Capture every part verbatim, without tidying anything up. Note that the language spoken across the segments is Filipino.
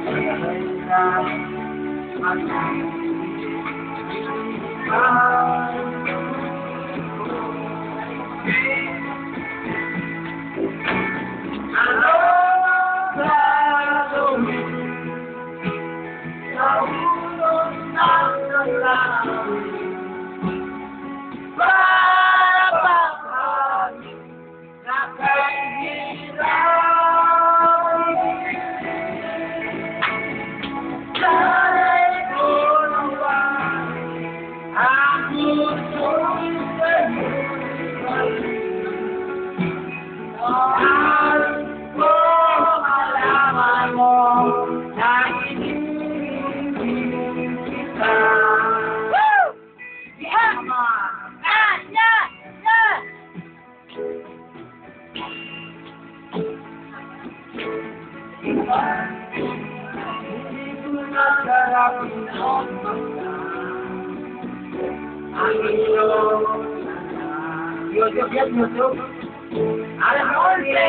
YouTube, yes, YouTube. Alas onse!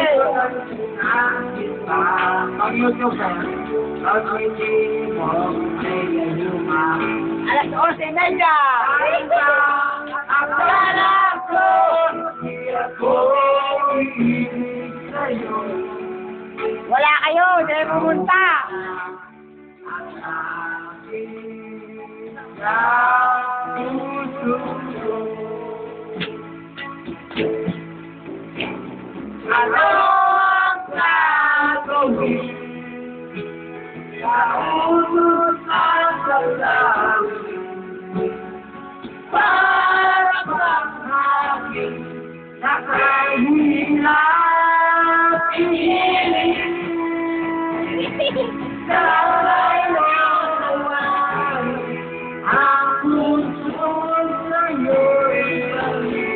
Ang YouTube na yan. Ang hindi mo alas onse media! Ang sarap ko! Wala kayo! Hindi pumunta! Anong gagawin sa ulos at dalangin para bang aking nakahilap ihiling sa laylawan ang puso sa'yo'y balik.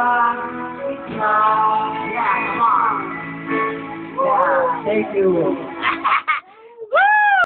Thank you.